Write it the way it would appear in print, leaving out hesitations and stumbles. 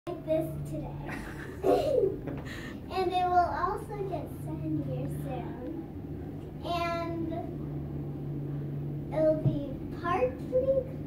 like this today. And it will also get sandier soon. And it'll be partly